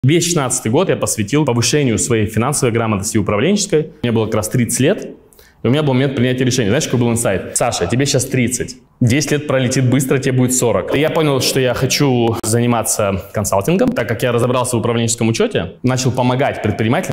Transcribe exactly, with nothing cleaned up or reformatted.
Весь шестнадцатый год я посвятил повышению своей финансовой грамотности и управленческой. Мне было как раз тридцать лет, и у меня был момент принятия решения. Знаешь, какой был инсайт? Саша, тебе сейчас тридцать. десять лет пролетит быстро, тебе будет сорок. И я понял, что я хочу заниматься консалтингом, так как я разобрался в управленческом учете, начал помогать предпринимателям.